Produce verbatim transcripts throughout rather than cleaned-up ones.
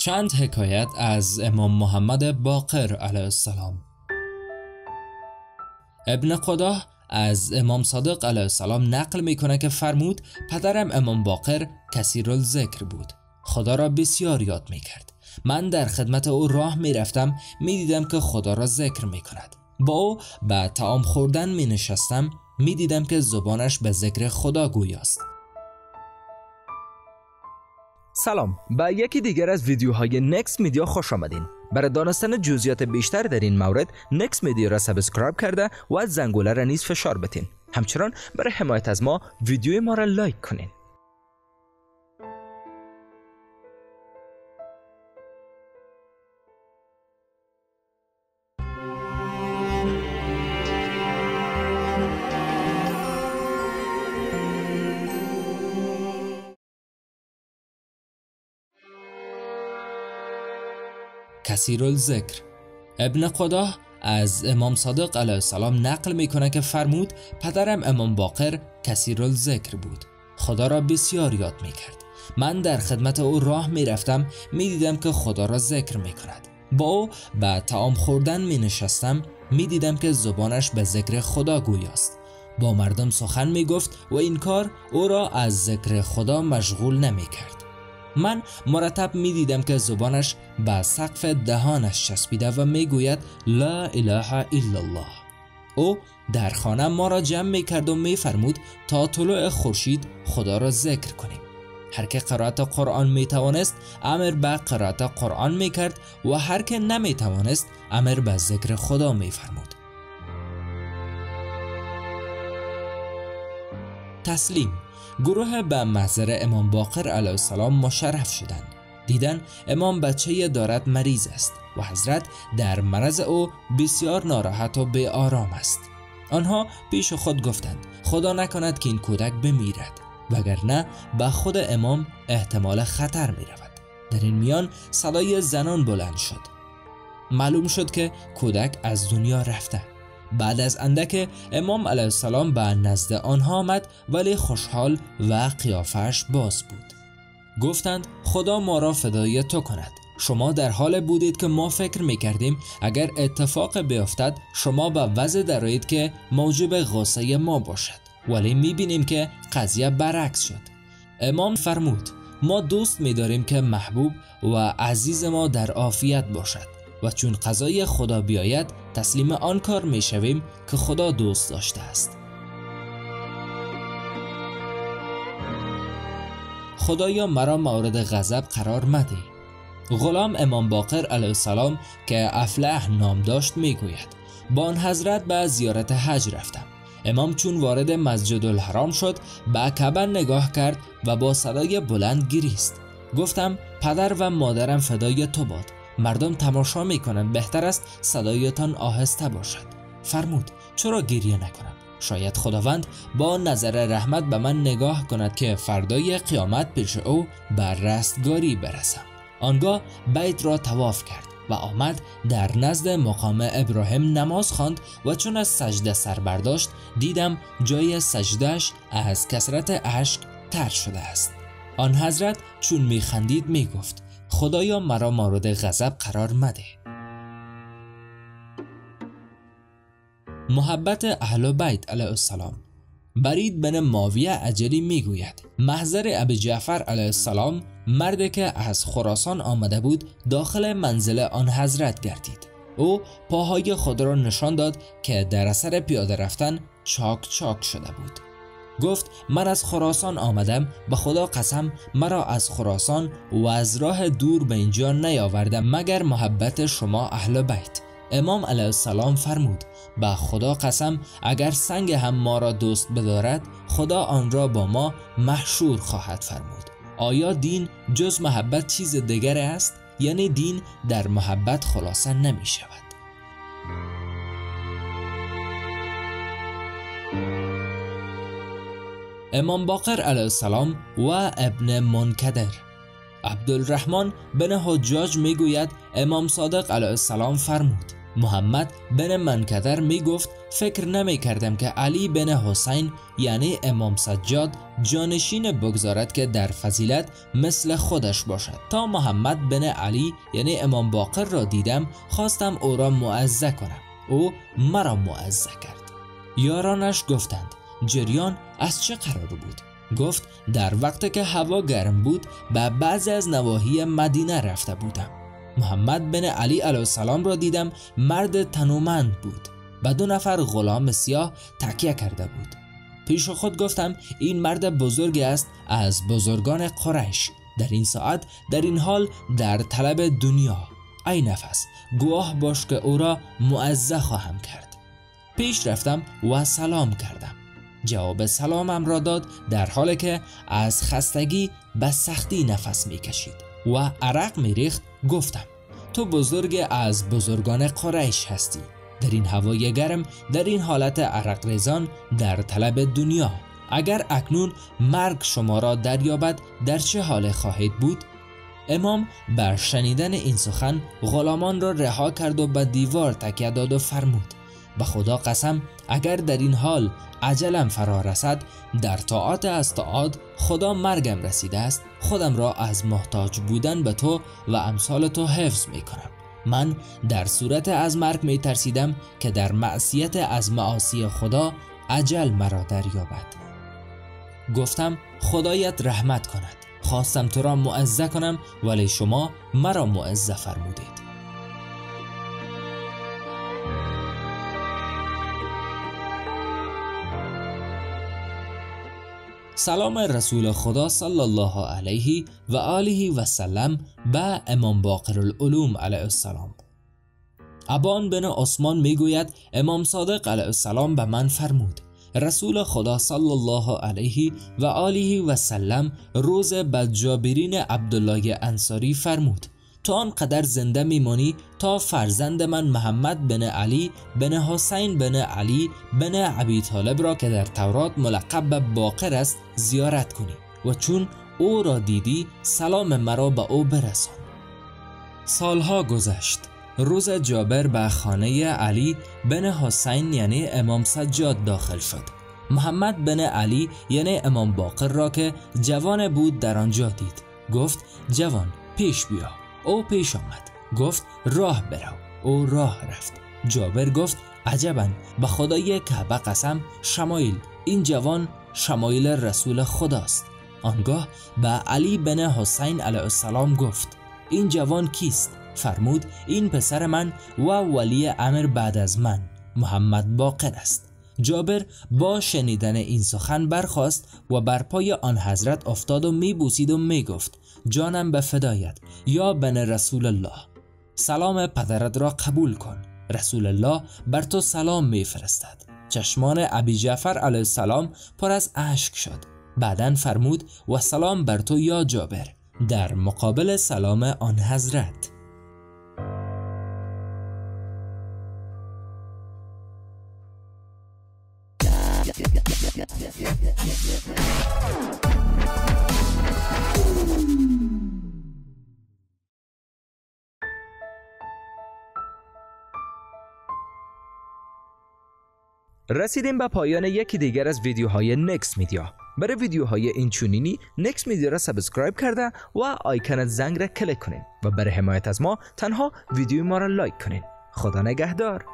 چند حکایت از امام محمد باقر علیه السلام. ابن قداه از امام صادق علیه السلام نقل میکنه که فرمود پدرم امام باقر کثیرالذکر بود، خدا را بسیار یاد میکرد. من در خدمت او راه میرفتم، میدیدم که خدا را ذکر میکند. با او به طعام خوردن می نشستم، می دیدم که زبانش به ذکر خدا گویاست. سلام، به یکی دیگر از ویدیوهای نکس میدیا خوش آمدین. برای دانستن جزئیات بیشتر در این مورد نکس میدیا را سابسکرایب کرده و از زنگوله را نیز فشار بتین. همچنان برای حمایت از ما ویدیوی ما را لایک کنین. کثیرالذکر. ابن قداه از امام صادق علیه السلام نقل میکنه که فرمود پدرم امام باقر کثیرالذکر بود، خدا را بسیار یاد میکرد. من در خدمت او راه میرفتم، میدیدم که خدا را ذکر میکند. با او به طعام خوردن می نشستم، میدیدم که زبانش به ذکر خدا گویاست. با مردم سخن میگفت و این کار او را از ذکر خدا مشغول نمیکرد. من مرتب می دیدم که زبانش به سقف دهانش چسبیده و می گوید لا اله الا الله. او در خانه ما را جمع می کرد و می فرمود تا طلوع خورشید خدا را ذکر کنیم. هر که قرائت قرآن می توانست امر به قرائت قرآن می کرد و هر که نمی توانست امر به ذکر خدا می فرمود. تسلیم. گروه به محضر امام باقر علیه السلام مشرف شدند. دیدن امام بچه دارد مریض است و حضرت در مرض او بسیار ناراحت و بی آرام است. آنها پیش خود گفتند خدا نکند که این کودک بمیرد، وگرنه به خود امام احتمال خطر می رود. در این میان صدای زنان بلند شد. معلوم شد که کودک از دنیا رفته. بعد از اندک امام علیه السلام به نزد آنها آمد، ولی خوشحال و قیافش باز بود. گفتند خدا ما را فدای تو کند. شما در حال بودید که ما فکر میکردیم اگر اتفاق بیفتد شما به وضع درآیید که موجب غصه ما باشد، ولی میبینیم که قضیه برعکس شد. امام فرمود ما دوست میداریم که محبوب و عزیز ما در عافیت باشد و چون قضای خدا بیاید تسلیم آن کار می شویم که خدا دوست داشته است. خدایا مرا مورد غضب قرار مده. غلام امام باقر علیه السلام که افلح نام داشت می گوید با آن حضرت به زیارت حج رفتم. امام چون وارد مسجد الحرام شد به کعبه نگاه کرد و با صدای بلند گریست. گفتم پدر و مادرم فدای تو باد، مردم تماشا میکنند، بهتر است صدایتان آهسته باشد. فرمود چرا گریه نکنم؟ شاید خداوند با نظر رحمت به من نگاه کند که فردای قیامت پیش او بر رستگاری برسم. آنگاه بیت را طواف کرد و آمد در نزد مقام ابراهیم نماز خواند و چون از سجده سر برداشت دیدم جای سجدهش از کثرت اشک تر شده است. آن حضرت چون میخندید میگفت خدایا مرا مورد غضب قرار مده. محبت اهل بیت علیه السلام. برید بن معاویه اجلی میگوید محضر ابی جعفر علیه السلام مردی که از خراسان آمده بود داخل منزل آن حضرت گردید. او پاهای خود را نشان داد که در اثر پیاده رفتن چاک چاک شده بود. گفت من از خراسان آمدم، به خدا قسم مرا از خراسان و از راه دور به اینجا نیاوردم مگر محبت شما اهل بیت. امام علیه السلام فرمود به خدا قسم اگر سنگ هم ما را دوست بدارد خدا آن را با ما محشور خواهد فرمود. آیا دین جز محبت چیز دیگر است؟ یعنی دین در محبت خلاصه نمی شود. امام باقر علیه السلام و ابن منکدر. عبدالرحمن بن حجاج میگوید امام صادق علیه السلام فرمود محمد بن منکدر می گفت فکر نمی کردم که علی بن حسین یعنی امام سجاد جانشین بگذارد که در فضیلت مثل خودش باشد. تا محمد بن علی یعنی امام باقر را دیدم خواستم او را معزه کنم. او مرا معزه کرد. یارانش گفتند جریان از چه قرار بود؟ گفت در وقت که هوا گرم بود به بعضی از نواحی مدینه رفته بودم. محمد بن علی علیه السلام را دیدم مرد تنومند بود. به دو نفر غلام سیاه تکیه کرده بود. پیش خود گفتم این مرد بزرگی است از بزرگان قریش. در این ساعت در این حال در طلب دنیا. ای نفس گواه باش که او را معزه خواهم کرد. پیش رفتم و سلام کردم. جواب سلامم را داد در حالی که از خستگی به سختی نفس می کشید و عرق می ریخت. گفتم تو بزرگ از بزرگان قریش هستی. در این هوای گرم در این حالت عرق ریزان در طلب دنیا، اگر اکنون مرگ شما را دریابد در چه حال خواهید بود؟ امام بر شنیدن این سخن غلامان را رها کرد و به دیوار تکیه داد و فرمود به خدا قسم اگر در این حال اجلم فرا رسد در طاعت از طاعات خدا مرگم رسیده است خودم را از محتاج بودن به تو و امثال تو حفظ می کنم. من در صورت از مرگ می ترسیدم که در معصیت از معاصی خدا اجل مرا دریابد. گفتم خدایت رحمت کند. خواستم تو را معزه کنم ولی شما مرا معزه فرمودید. سلام رسول خدا صلی الله علیه و آله و سلم به امام باقر العلوم علیه السلام. ابان بن عثمان میگوید امام صادق علیه السلام به من فرمود رسول خدا صلی الله علیه و آله و سلم روز به جابرین عبدالله انصاری فرمود تو آنقدر زنده میمانی تا فرزند من محمد بن علی بن حسین بن علی بن ابی طالب را که در تورات ملقب به باقر است زیارت کنی و چون او را دیدی سلام مرا به او برسان. سالها گذشت. روز جابر به خانه علی بن حسین یعنی امام سجاد داخل شد. محمد بن علی یعنی امام باقر را که جوان بود در آنجا دید. گفت جوان پیش بیا. او پیش آمد. گفت راه برو. او راه رفت. جابر گفت عجباً به خدای کعبه قسم شمایل این جوان شمایل رسول خداست. آنگاه به علی بن حسین علیه السلام گفت این جوان کیست؟ فرمود این پسر من و ولی امر بعد از من محمد باقر است. جابر با شنیدن این سخن برخاست و بر پای آن حضرت افتاد و می بوسید و می گفت جانم به فدایت یا بن رسول الله سلام پدرت را قبول کن. رسول الله بر تو سلام می فرستد. چشمان ابی جعفر علیه السلام پر از اشک شد. بعدن فرمود و سلام بر تو یا جابر در مقابل سلام آن حضرت. رسیدیم به پایان یکی دیگر از ویدیوهای نکس میدیا. برای ویدیوهای این چونینی نکس میدیا را سابسکرایب کرده و آیکن زنگ را کلیک کنین و برای حمایت از ما تنها ویدیو ما را لایک کنین. خدا نگهدار.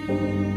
باشید.